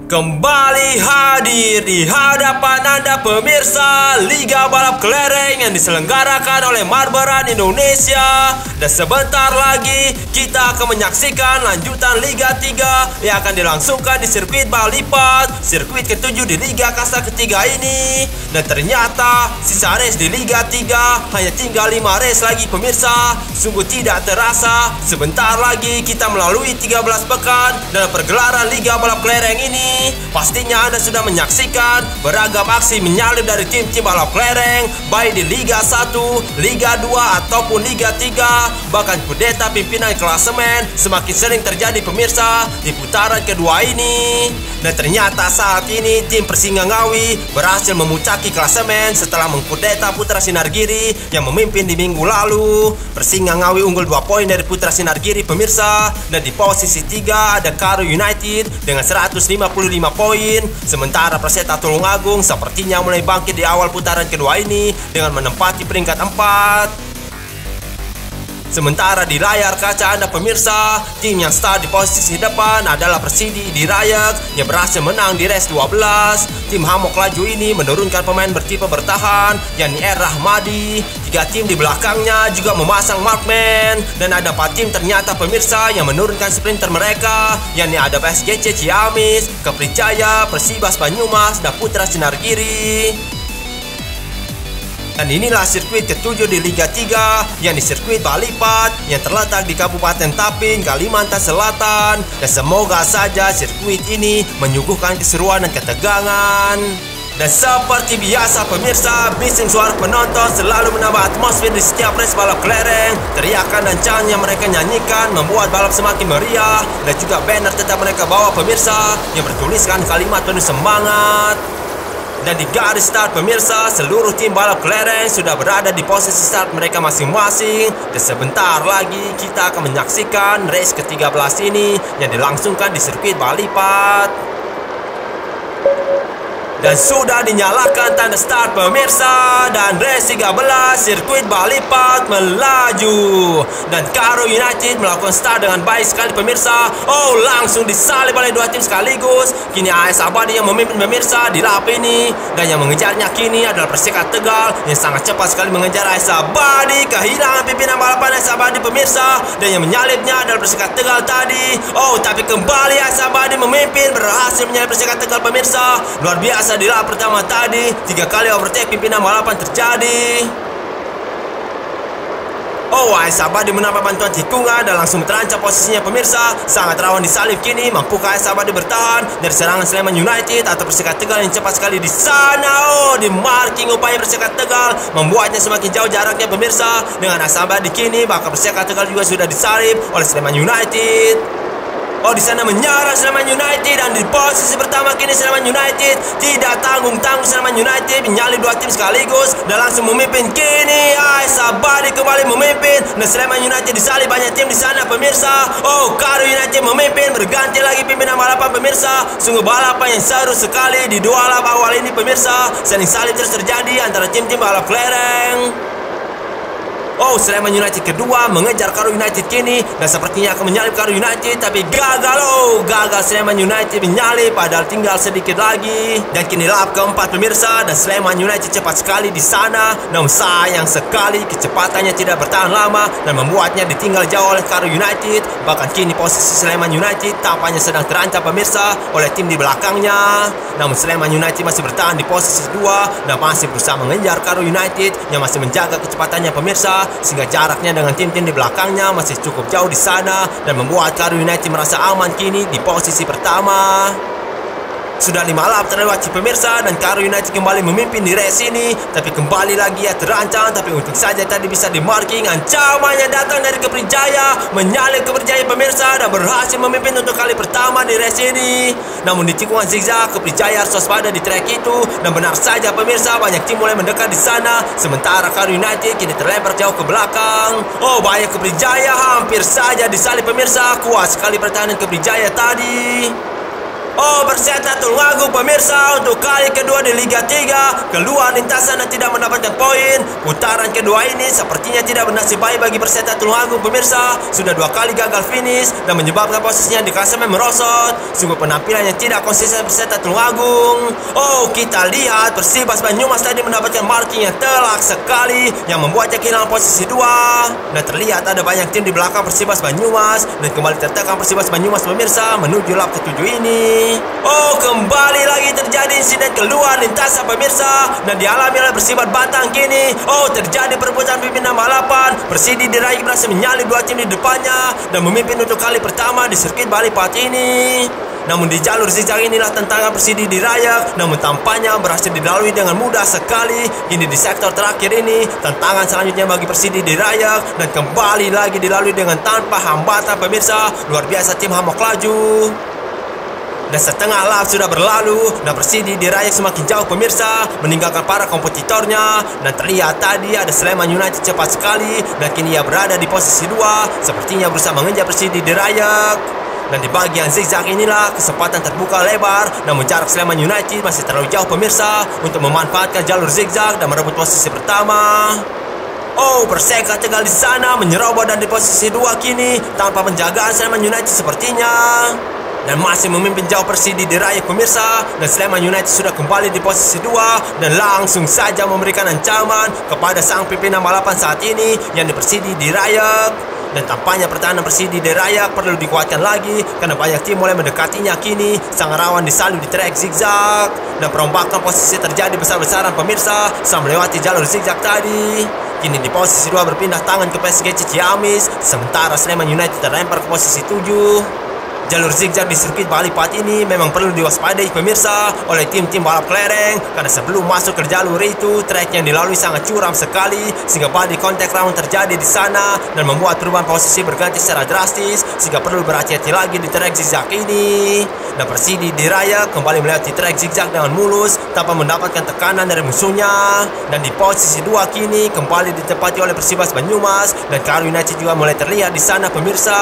Kembali hadir di hadapan Anda pemirsa Liga Balap Kelereng yang diselenggarakan oleh Marberan Indonesia. Dan sebentar lagi kita akan menyaksikan lanjutan Liga 3 yang akan dilangsungkan di sirkuit Balipat, sirkuit ketujuh di Liga Kasta ketiga ini. Dan ternyata sisa race di Liga 3 hanya tinggal 5 race lagi pemirsa. Sungguh tidak terasa sebentar lagi kita melalui 13 pekan dalam pergelaran Liga Balap Kelereng ini. Pastinya Anda sudah menyaksikan beragam aksi menyalip dari tim-tim balap kelereng, baik di Liga 1, Liga 2 ataupun Liga 3. Bahkan kudeta pimpinan klasemen semakin sering terjadi pemirsa di putaran kedua ini. Dan ternyata saat ini tim Persinggangawi berhasil memuncaki klasemen setelah mengkudeta Putra Sinargiri yang memimpin di minggu lalu. Persinggangawi unggul 2 poin dari Putra Sinargiri pemirsa. Dan di posisi 3 ada Karo United dengan 155 poin. Sementara Perseta Tulungagung sepertinya mulai bangkit di awal putaran kedua ini dengan menempati peringkat 4. Sementara di layar kaca Anda pemirsa, tim yang start di posisi depan adalah Persidi di Rayak yang berhasil menang di race 12. Tim Hamok Laju ini menurunkan pemain bertipe bertahan yakni R. Rahmadi. 3 tim di belakangnya juga memasang markman. Dan ada 4 tim ternyata pemirsa yang menurunkan sprinter mereka yakni ada PSGC Ciamis, Keprijaya, Persibas Banyumas, dan Putra Sinargiri. Dan inilah sirkuit ketujuh di Liga 3 yang di sirkuit Balipat yang terletak di Kabupaten Tapin, Kalimantan Selatan. Dan semoga saja sirkuit ini menyuguhkan keseruan dan ketegangan. Dan seperti biasa pemirsa, bising suara penonton selalu menambah atmosfer di setiap race balap kelereng. Teriakan dan chant yang mereka nyanyikan membuat balap semakin meriah. Dan juga banner tetap mereka bawa pemirsa yang bertuliskan kalimat penuh semangat. Dan di garis start pemirsa, seluruh tim balap kelereng sudah berada di posisi start mereka masing-masing. Dan sebentar lagi kita akan menyaksikan race ke-13 ini yang dilangsungkan di sirkuit Balipat. Dan sudah dinyalakan tanda start pemirsa. Dan race 13 sirkuit Balipat melaju. Dan Karo United melakukan start dengan baik sekali pemirsa. Oh, langsung disalip oleh 2 tim sekaligus. Kini AS Abadi yang memimpin pemirsa di lap ini. Dan yang mengejarnya kini adalah Perseka Tegal yang sangat cepat sekali mengejar AS Abadi. Kehilangan pimpinan balapan AS Abadi pemirsa. Dan yang menyalipnya adalah Perseka Tegal tadi. Oh, tapi kembali AS Abadi memimpin, berhasil menyalip Perseka Tegal pemirsa. Luar biasa di lap pertama tadi. 3 kali overtake pimpinan balapan terjadi. Oh, AS Abadi menambah bantuan tikungan dan langsung terancam posisinya pemirsa. Sangat rawan disalip kini. Mampukah AS Abadi bertahan dari serangan Sleman United atau Perseka Tegal yang cepat sekali di sana? Oh, di marking upaya Perseka Tegal membuatnya semakin jauh jaraknya pemirsa. Dengan AS Abadi kini, maka Perseka Tegal juga sudah disalip oleh Sleman United. Oh, di sana menyerang Sleman United dan di posisi pertama kini Sleman United tidak tanggung-tanggung. Sleman United menyalip 2 tim sekaligus dan langsung memimpin kini. AS Abadi kembali memimpin dan Sleman United disalip banyak tim di sana pemirsa. Oh, Karo United memimpin, berganti lagi pimpinan balapan pemirsa. Sungguh balapan yang seru sekali di 2 lap awal ini pemirsa. Saling salip terus terjadi antara tim-tim balap kelereng. Oh, Sleman United kedua mengejar Karo United kini dan sepertinya akan menyalip Karo United, tapi gagal. Oh, gagal Sleman United menyalip padahal tinggal sedikit lagi. Dan kini lap keempat pemirsa dan Sleman United cepat sekali di sana. Namun sayang sekali kecepatannya tidak bertahan lama dan membuatnya ditinggal jauh oleh Karo United. Bahkan kini posisi Sleman United tampaknya sedang terancam pemirsa oleh tim di belakangnya. Namun Sleman United masih bertahan di posisi 2 dan masih berusaha mengejar Karo United yang masih menjaga kecepatannya pemirsa, sehingga jaraknya dengan tim-tim di belakangnya masih cukup jauh di sana dan membuat Karo United merasa aman kini di posisi pertama. Sudah 5 lap terlewati pemirsa dan Karo United kembali memimpin di race ini, tapi kembali lagi ya terancam. Tapi untung saja tadi bisa di marking. Ancamannya datang dari Keprijaya, menyalip Keprijaya pemirsa dan berhasil memimpin untuk kali pertama di race ini. Namun di tikungan zigzag Keprijaya harus waspada di trek itu dan benar saja pemirsa, banyak tim mulai mendekat di sana. Sementara Karo United kini terlempar jauh ke belakang. Oh, bahaya Keprijaya, hampir saja disalip pemirsa. Kuat sekali pertahanan Keprijaya tadi. Oh, Perseta Tulungagung pemirsa untuk kali kedua di Liga 3 keluar lintasan dan tidak mendapatkan poin. Putaran kedua ini sepertinya tidak bernasib baik bagi Perseta Tulungagung pemirsa. Sudah 2 kali gagal finish dan menyebabkan posisinya di klasemen merosot. Sungguh penampilan yang tidak konsisten Perseta Tulungagung. Oh, kita lihat Persibas Banyumas tadi mendapatkan marking yang telak sekali yang membuatnya kehilangan posisi 2. Dan terlihat ada banyak tim di belakang Persibas Banyumas dan kembali tertekan Persibas Banyumas pemirsa menuju lap ke-7 ini. Oh, kembali lagi terjadi insiden keluar lintasan pemirsa dan dialami oleh Persibat Batang kini. Oh, terjadi perebutan pimpinan balapan. Persidi diraih berhasil menyalip 2 tim di depannya dan memimpin untuk kali pertama di sirkuit Bali Pati ini. Namun di jalur zigzag inilah tantangan Persidi dirayak, namun tampaknya berhasil dilalui dengan mudah sekali. Kini di sektor terakhir ini tantangan selanjutnya bagi Persidi dirayak dan kembali lagi dilalui dengan tanpa hambatan pemirsa. Luar biasa tim Hamok laju. Dan setengah lap sudah berlalu dan Persidi dirayak semakin jauh pemirsa, meninggalkan para kompetitornya. Dan terlihat tadi ada Sleman United cepat sekali dan kini ia berada di posisi 2, sepertinya berusaha mengejar Persidi dirayak. Dan di bagian zigzag inilah kesempatan terbuka lebar, namun jarak Sleman United masih terlalu jauh pemirsa untuk memanfaatkan jalur zigzag dan merebut posisi pertama. Oh, Perseka Tegal di sana menyerobot dan di posisi 2 kini tanpa penjagaan Sleman United sepertinya. Dan masih memimpin jauh Persidi dirayak pemirsa. Dan Sleman United sudah kembali di posisi 2 dan langsung saja memberikan ancaman kepada sang pimpinan balapan saat ini yang di Persidi dirayak. Dan tampaknya pertahanan Persidi dirayak perlu dikuatkan lagi karena banyak tim mulai mendekatinya kini. Sangat rawan disalib di trek zigzag dan perombakan posisi terjadi besar-besaran pemirsa saat melewati jalur zigzag tadi. Kini di posisi 2 berpindah tangan ke PSG Ciamis, sementara Sleman United terlempar ke posisi 7. Jalur zigzag di sirkuit Bali Pati ini memang perlu diwaspadai pemirsa oleh tim-tim balap kelereng karena sebelum masuk ke jalur itu trek yang dilalui sangat curam sekali sehingga body contact round terjadi di sana dan membuat perubahan posisi berganti secara drastis sehingga perlu berhati-hati lagi di trek zigzag ini. Dan Persidi dirayak kembali melewati trek zigzag dengan mulus tanpa mendapatkan tekanan dari musuhnya. Dan di posisi 2 kini kembali ditempati oleh Persibas Banyumas dan Karu United juga mulai terlihat di sana pemirsa.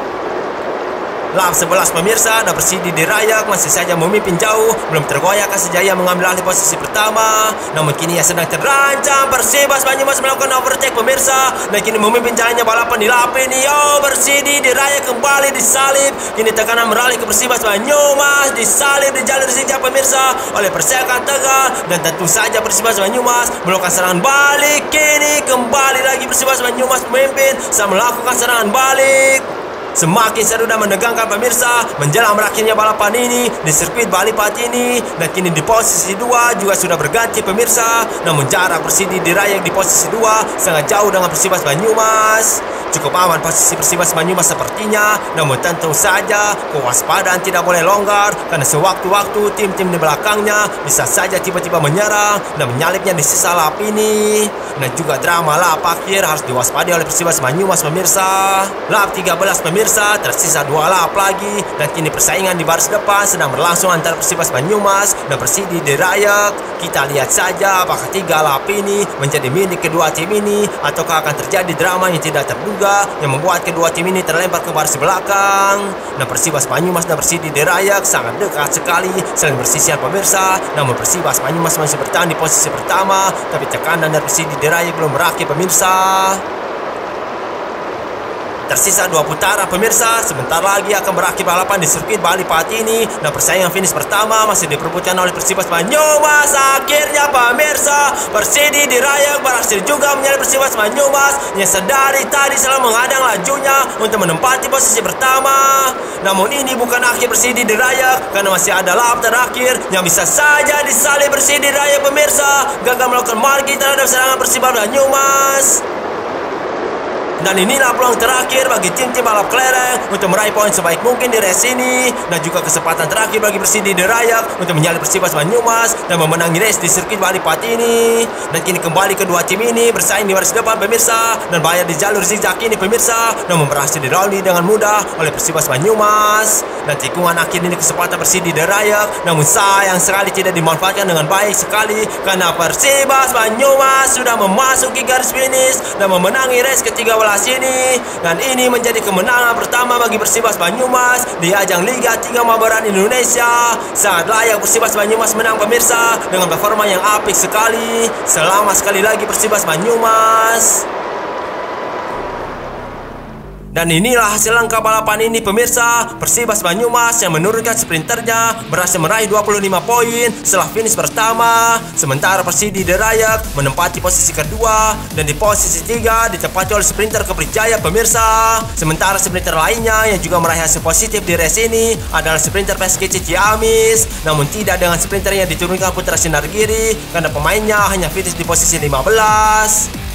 Lap 11 pemirsa dan Persidi dirayak masih saja memimpin jauh, belum tergoyah Kasijaya mengambil alih posisi pertama. Namun kini ia sedang terancam. Persibas Banyumas melakukan overtake pemirsa dan kini memimpin jalannya balapan di lap ini. Oh, Persidi dirayak kembali disalip. Kini tekanan beralih ke Persibas Banyumas, disalip di jalur zigzag pemirsa oleh Perseka Tegal dan tentu saja Persibas Banyumas melakukan serangan balik. Kini kembali lagi Persibas Banyumas memimpin saat melakukan serangan balik. Semakin seru dan menegangkan pemirsa menjelang berakhirnya balapan ini di sirkuit Bali Pati ini. Dan kini di posisi 2 juga sudah berganti pemirsa. Namun jarak Persidi dirayak di posisi 2 sangat jauh dengan Persibas Banyumas. Cukup aman posisi Persibas Banyumas sepertinya. Namun tentu saja kewaspadaan tidak boleh longgar karena sewaktu-waktu tim-tim di belakangnya bisa saja tiba-tiba menyerang dan menyalipnya di sisa lap ini. Dan juga drama lap akhir harus diwaspadai oleh Persibas Banyumas pemirsa. Lap 13 pemirsa, tersisa 2 lap lagi dan kini persaingan di baris depan sedang berlangsung antara Persibas Banyumas dan Persidi dirayak. Kita lihat saja apakah 3 lap ini menjadi milik kedua tim ini ataukah akan terjadi drama yang tidak terduga yang membuat kedua tim ini terlempar ke baris belakang. Dan Persibas Banyumas dan Persidi dirayak sangat dekat sekali saling bersisian pemirsa. Namun Persibas Banyumas masih bertahan di posisi pertama, tapi tekanan dari Persidi dirayak belum berakhir pemirsa. Tersisa 2 putaran pemirsa, sebentar lagi akan berakhir balapan di sirkuit Bali Pati ini. Dan persaingan finish pertama masih diperebutkan oleh Persibas Banyumas. Akhirnya pemirsa, Persidi dirayak berhasil juga menyalip Persibas Banyumas yang sedari tadi selalu menghadang lajunya untuk menempati posisi pertama. Namun ini bukan akhir Persidi dirayak karena masih ada lap terakhir yang bisa saja disalip Persidi dirayak pemirsa. Gagal melakukan marking terhadap serangan Persibas Banyumas. Dan inilah peluang terakhir bagi tim-tim balap kelereng untuk meraih poin sebaik mungkin di race ini. Dan juga kesempatan terakhir bagi Persidi dirayak untuk menyalip Persibas Banyumas dan memenangi race di sirkuit Bali Pati ini. Dan kini kembali kedua tim ini bersaing di baris depan pemirsa dan bayar di jalur zigzag ini pemirsa, namun berhasil dilalui dengan mudah oleh Persibas Banyumas. Dan tikungan akhir ini kesempatan Persidi dirayak, namun sayang sekali tidak dimanfaatkan dengan baik sekali karena Persibas Banyumas sudah memasuki garis finish dan memenangi race ke-13 ini. Dan ini menjadi kemenangan pertama bagi Persibas Banyumas di ajang Liga 3 Mabaran Indonesia. Sangat layak Persibas Banyumas menang pemirsa, dengan performa yang apik sekali. Selamat sekali lagi Persibas Banyumas. Dan inilah hasil lengkap balapan ini pemirsa. Persibas Banyumas yang menurunkan sprinternya berhasil meraih 25 poin setelah finish pertama. Sementara Persidi Derayak menempati posisi kedua, dan di posisi 3 ditempati oleh sprinter Keprijaya pemirsa. Sementara sprinter lainnya yang juga meraih hasil positif di race ini adalah sprinter PSGC Ciamis, namun tidak dengan sprinter yang diturunkan Putra Sinargiri karena pemainnya hanya finish di posisi 15.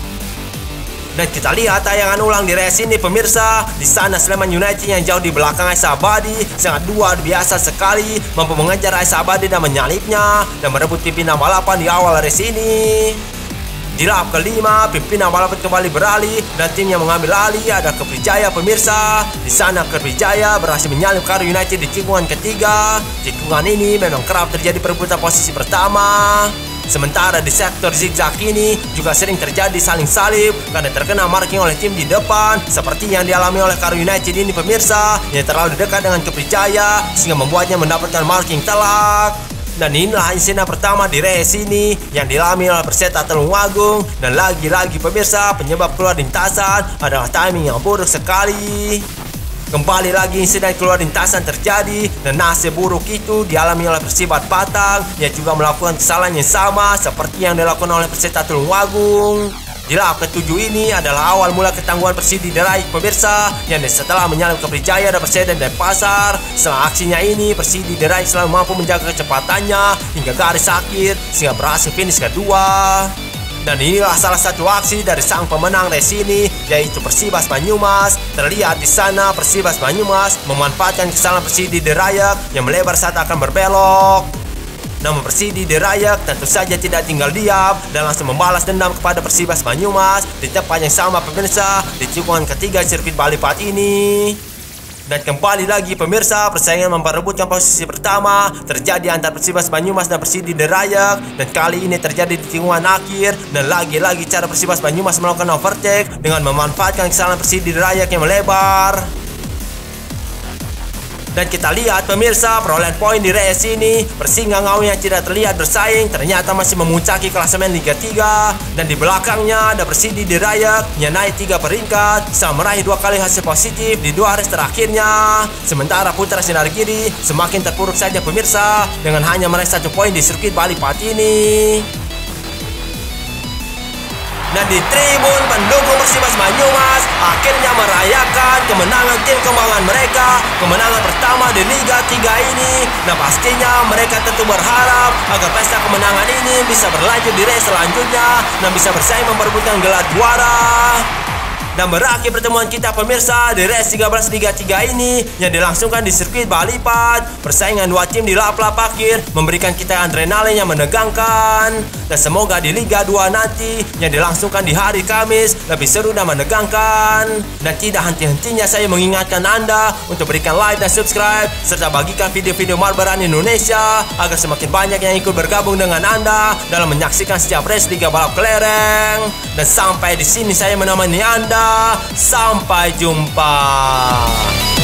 Dan kita lihat tayangan ulang di race ini pemirsa. Di sana Sleman United yang jauh di belakang AS Abadi sangat luar biasa sekali, mampu mengejar AS Abadi dan menyalipnya dan merebut pimpinan balapan di awal race ini. Di lap kelima, pimpinan balapan kembali beralih dan tim yang mengambil alih ada Keprijaya pemirsa. Di sana Keprijaya berhasil menyalip Karo United di tikungan ketiga. Tikungan ini memang kerap terjadi perebutan posisi pertama. Sementara di sektor zigzag ini juga sering terjadi saling salib karena terkena marking oleh tim di depan, seperti yang dialami oleh Karo United ini pemirsa, yang terlalu dekat dengan Keprijaya sehingga membuatnya mendapatkan marking telak. Dan inilah insiden pertama di race ini yang dialami oleh Perseta Tulungagung. Dan lagi-lagi pemirsa, penyebab keluar lintasan adalah timing yang buruk sekali. Kembali lagi insiden keluar lintasan terjadi, dan nasib buruk itu dialami oleh Persibat Batang yang juga melakukan kesalahan yang sama seperti yang dilakukan oleh Perseta Tulungagung. Di lap ke-7 ini adalah awal mula ketangguhan Persidi Deraik pemirsa, yang setelah menyalip Keprijaya dan Perseda Denpasar. Setelah aksinya ini, Persidi Deraik selalu mampu menjaga kecepatannya hingga garis akhir sehingga berhasil finish kedua. Dan inilah salah satu aksi dari sang pemenang race ini, yaitu Persibas Banyumas. Terlihat di sana Persibas Banyumas memanfaatkan kesalahan Persidi Derayak yang melebar saat akan berbelok. Namun Persidi Derayak tentu saja tidak tinggal diam dan langsung membalas dendam kepada Persibas Banyumas di tempat yang sama pemirsa, di tikungan ketiga sirkuit Balipat ini. Dan kembali lagi pemirsa, persaingan memperebutkan posisi pertama terjadi antara Persibas Banyumas dan Persidi Derayak, dan kali ini terjadi di tikungan akhir. Dan lagi-lagi cara Persibas Banyumas melakukan overtake dengan memanfaatkan kesalahan Persidi Derayak yang melebar. Dan kita lihat pemirsa, perolehan poin di race ini, Persingangau yang tidak terlihat bersaing ternyata masih memuncaki klasemen Liga 3. Dan di belakangnya ada Persidi Derayak yang naik 3 peringkat setelah meraih 2 kali hasil positif di 2 race terakhirnya. Sementara Putra Sinargiri semakin terpuruk saja pemirsa dengan hanya meraih 1 poin di sirkuit Balipat ini. Dan di tribun, pendukung Persibas Banyumas akhirnya merayakan kemenangan tim kembangan mereka, kemenangan pertama di Liga 3 ini. Nah pastinya mereka tentu berharap agar pesta kemenangan ini bisa berlanjut di race selanjutnya dan bisa bersaing memperebutkan gelar juara. Dan berakhir pertemuan kita pemirsa di race 13 Liga 3 ini yang dilangsungkan di sirkuit Balipat. Persaingan 2 tim di lap-lap akhir memberikan kita adrenalin yang menegangkan. Dan semoga di Liga 2 nanti yang dilangsungkan di hari Kamis lebih seru dan menegangkan. Dan tidak henti-hentinya saya mengingatkan Anda untuk berikan like dan subscribe serta bagikan video-video Marbaran Indonesia agar semakin banyak yang ikut bergabung dengan Anda dalam menyaksikan setiap race Liga Balap Kelereng. Dan sampai di sini saya menemani Anda. Sampai jumpa.